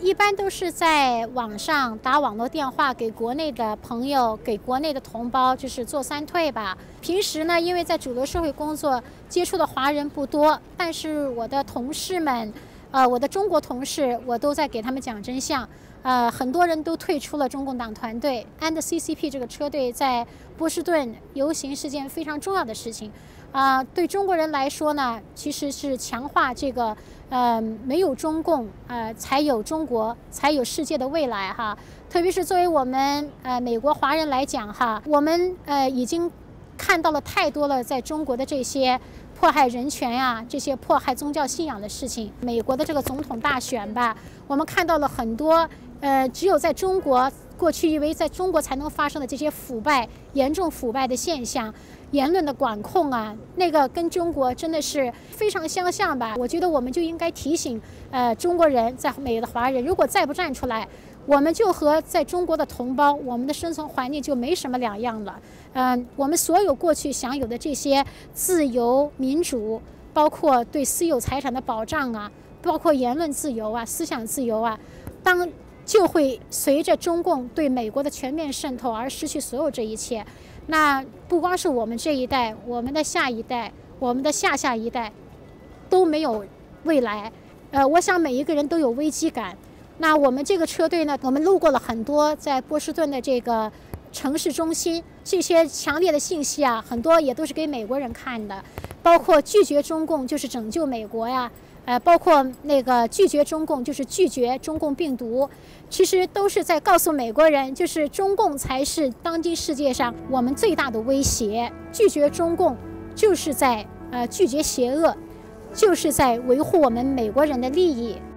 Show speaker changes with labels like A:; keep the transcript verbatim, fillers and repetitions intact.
A: 一般都是在网上打网络电话给国内的朋友、给国内的同胞，就是做三退吧。平时呢，因为在主流社会工作，接触的华人不多，但是我的同事们，呃，我的中国同事，我都在给他们讲真相。呃，很多人都退出了中共党团队 ，and C C P 这个车队在波士顿游行是件非常重要的事情。啊、呃，对中国人来说呢，其实是强化这个，呃，没有中共，呃，才有中国，才有世界的未来哈。特别是作为我们呃美国华人来讲哈，我们呃已经看到了太多了，在中国的这些迫害人权呀、啊，这些迫害宗教信仰的事情。美国的这个总统大选吧，我们看到了很多。呃，只有在中国，过去以为在中国才能发生的这些腐败、严重腐败的现象，言论的管控啊，那个跟中国真的是非常相像吧。我觉得我们就应该提醒，呃，中国人在美的华人，如果再不站出来，我们就和在中国的同胞，我们的生存环境就没什么两样了。嗯、呃，我们所有过去享有的这些自由、民主，包括对私有财产的保障啊，包括言论自由啊、思想自由啊，当就会随着中共对美国的全面渗透而失去所有这一切。那不光是我们这一代，我们的下一代，我们的下下一代都没有未来。呃，我想每一个人都有危机感。那我们这个车队呢，我们路过了很多在波士顿的这个城市中心，这些强烈的信息啊，很多也都是给美国人看的，包括拒绝中共就是拯救美国呀。呃，包括那个拒绝中共，就是拒绝中共病毒，其实都是在告诉美国人，就是中共才是当今世界上我们最大的威胁。拒绝中共，就是在呃拒绝邪恶，就是在维护我们美国人的利益。